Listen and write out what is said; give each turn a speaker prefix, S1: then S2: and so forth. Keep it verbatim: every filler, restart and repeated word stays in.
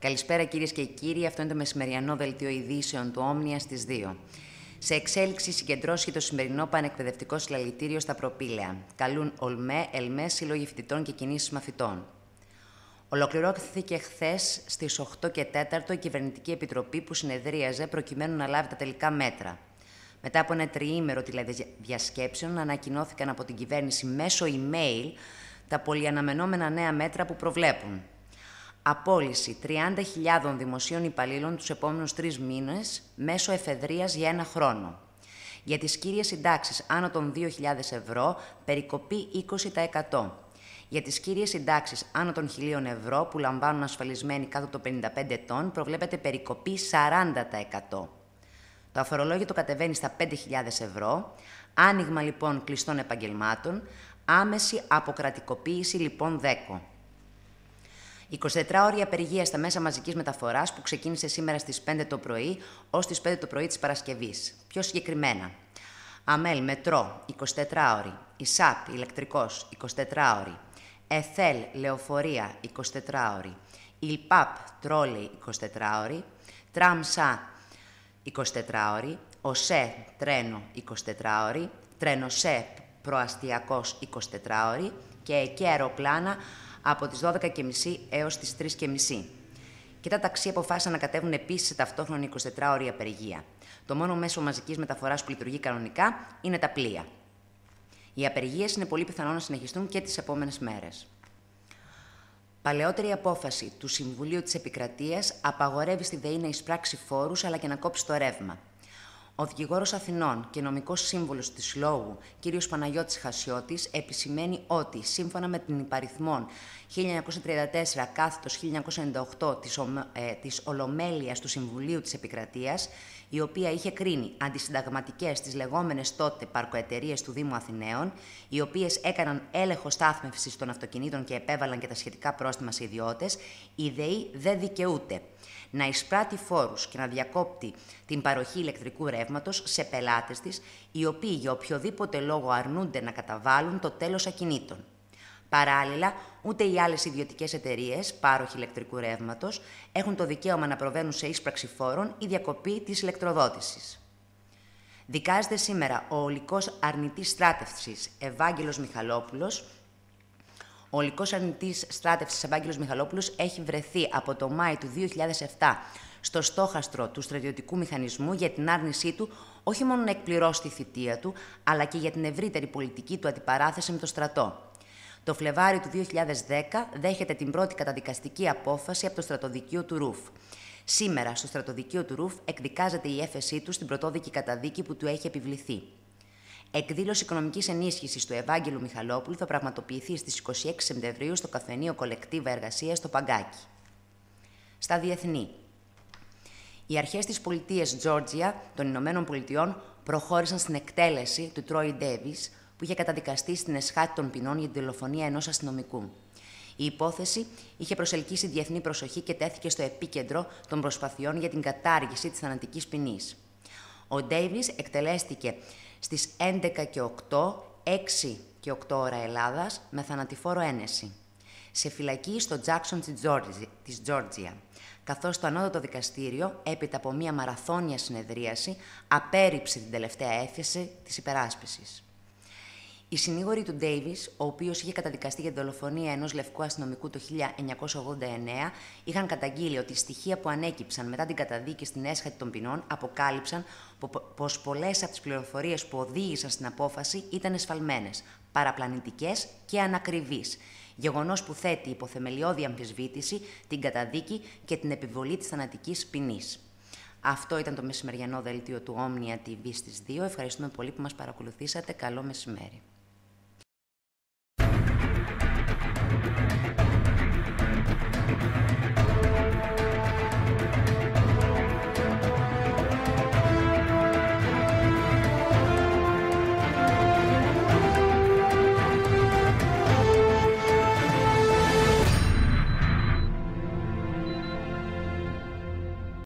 S1: Καλησπέρα κυρίες και κύριοι, αυτό είναι το μεσημεριανό δελτίο ειδήσεων του Όμνια στις δύο. Σε εξέλιξη συγκεντρώσει το σημερινό πανεκπαιδευτικό συλλαλητήριο στα Προπήλαια. Καλούν ΟΛΜΕ, ΕΛΜΕ, Σύλλογοι Φοιτητών και Κινήσεις Μαθητών. Ολοκληρώθηκε χθες στις οκτώ και τέσσερα η Κυβερνητική Επιτροπή που συνεδρίαζε προκειμένου να λάβει τα τελικά μέτρα. Μετά από ένα τριήμερο τηλεδιασκέψεων, ανακοινώθηκαν από την κυβέρνηση μέσω email τα πολυαναμενόμενα νέα μέτρα που προβλέπουν. Απόλυση τριάντα χιλιάδων δημοσίων υπαλλήλων τους επόμενους τρεις μήνες μέσω εφεδρείας για ένα χρόνο. Για τις κύριες συντάξεις άνω των δύο χιλιάδες ευρώ, περικοπή είκοσι τοις εκατό. Για τις κύριες συντάξεις άνω των χιλίων ευρώ που λαμβάνουν ασφαλισμένοι κάτω των πενήντα πέντε ετών, προβλέπεται περικοπή σαράντα τοις εκατό. Το αφορολόγητο κατεβαίνει στα πέντε χιλιάδες ευρώ, άνοιγμα λοιπόν κλειστών επαγγελμάτων, άμεση αποκρατικοποίηση λοιπόν ΔΕΚΟ. εικοσιτετράωρη απεργία στα μέσα μαζικής μεταφοράς που ξεκίνησε σήμερα στις πέντε το πρωί ως τις πέντε το πρωί της Παρασκευής. Πιο συγκεκριμένα, ΑΜΕΛ, μετρό, εικοσιτετράωρη, ΙΣΑΠ, ηλεκτρικός, εικοσιτετράωρη, ΕΘΕΛ, λεωφορεία, εικοσιτετράωρη, ΙΛΠΑΠ, τρόλεϊ, εικοσιτετράωρη, ΤΡΑΜΣΑ, εικοσιτετράωρη, ΟΣΕ, τρένο, εικοσιτετράωρη, τρένοσΕ, προαστιακός, εικοσιτετράωρη και ΕΚΕ αεροπλάνα από τις δώδεκα και μισή έως τις τρεις και μισή. Και τα ταξί αποφάσισαν να κατέβουν επίσης σε ταυτόχρονη εικοσιτετράωρη απεργία. Το μόνο μέσο μαζικής μεταφοράς που λειτουργεί κανονικά είναι τα πλοία. Οι απεργίες είναι πολύ πιθανό να συνεχιστούν και τις επόμενες μέρες. Παλαιότερη απόφαση του Συμβουλίου της Επικρατείας απαγορεύει στη ΔΕΗ να εισπράξει φόρους αλλά και να κόψει το ρεύμα. Ο δικηγόρος Αθηνών και νομικός σύμβουλος της Λόγου, κ. Παναγιώτης Χασιώτης, επισημαίνει ότι, σύμφωνα με την υπαριθμόν χίλια εννιακόσια τριάντα τέσσερα κάθετος χίλια εννιακόσια ενενήντα οκτώ της, ομ, ε, της Ολομέλειας του Συμβουλίου της Επικρατείας, η οποία είχε κρίνει αντισυνταγματικές τις λεγόμενες τότε παρκοεταιρείες του Δήμου Αθηναίων, οι οποίες έκαναν έλεγχο στάθμευσης των αυτοκινήτων και επέβαλαν και τα σχετικά πρόστιμα σε ιδιώτες, η ΔΕΗ δεν δικαιούται να εισπράττει φόρους και να διακόπτει την παροχή ηλεκτρικού ρεύματος σε πελάτες της, οι οποίοι για οποιοδήποτε λόγο αρνούνται να καταβάλουν το τέλος ακινήτων. Παράλληλα, ούτε οι άλλες ιδιωτικές εταιρείες, πάροχοι ηλεκτρικού ρεύματος, έχουν το δικαίωμα να προβαίνουν σε ίσπραξη φόρων ή διακοπή της ηλεκτροδότησης. Δικάζεται σήμερα ο ολικός αρνητής στράτευσης Ευάγγελος Μιχαλόπουλος. Ο ολικός αρνητής στράτευσης Ευάγγελος Μιχαλόπουλος έχει βρεθεί από το Μάη του δύο χιλιάδες επτά στο στόχαστρο του στρατιωτικού μηχανισμού για την άρνησή του όχι μόνο να εκπληρώσει τη θητεία του, αλλά και για την ευρύτερη πολιτική του αντιπαράθεση με το στρατό. Το Φλεβάριο του δύο χιλιάδες δέκα δέχεται την πρώτη καταδικαστική απόφαση από το στρατοδικείο του Ρουφ. Σήμερα, στο στρατοδικείο του Ρουφ, εκδικάζεται η έφεσή του στην πρωτόδικη καταδίκη που του έχει επιβληθεί. Εκδήλωση οικονομικής ενίσχυσης του Ευάγγελου Μιχαλόπουλου θα πραγματοποιηθεί στις είκοσι έξι Σεπτεμβρίου στο καφενείο Κολεκτίβα Εργασίας στο Παγκάκι. Στα διεθνή. Οι αρχές της πολιτείας Τζόρτζια των Ηνωμένων Πολιτειών προχώρησαν στην εκτέλεση του Τρόι Ντέβις, που είχε καταδικαστεί στην εσχάτη των ποινών για την δολοφονία ενός αστυνομικού. Η υπόθεση είχε προσελκύσει διεθνή προσοχή και τέθηκε στο επίκεντρο των προσπαθειών για την κατάργηση της θανατικής ποινής. Ο Ντέιβις εκτελέστηκε στις έντεκα και οκτώ, έξι και οκτώ ώρα Ελλάδας, με θανατηφόρο ένεση, σε φυλακή στο Τζάκσον της Τζόρτζια, καθώς το ανώτατο δικαστήριο, έπειτα από μία μαραθώνια συνεδρίαση, απέρριψε την τελευταία έφεση της υπεράσπισης. Οι συνήγοροι του Ντέιβις, ο οποίος είχε καταδικαστεί για την δολοφονία ενός λευκού αστυνομικού το χίλια εννιακόσια ογδόντα εννέα, είχαν καταγγείλει ότι οι στοιχεία που ανέκυψαν μετά την καταδίκη στην έσχατη των ποινών αποκάλυψαν πως πολλές από τις πληροφορίες που οδήγησαν στην απόφαση ήταν εσφαλμένες, παραπλανητικές και ανακριβείς. Γεγονός που θέτει υπό θεμελιώδη αμφισβήτηση την καταδίκη και την επιβολή της θανατικής ποινής. Αυτό ήταν το μεσημεριανό δελτίο του Όμνια τι βι στις δύο. Ευχαριστούμε πολύ που μας παρακολουθήσατε. Καλό μεσημέρι.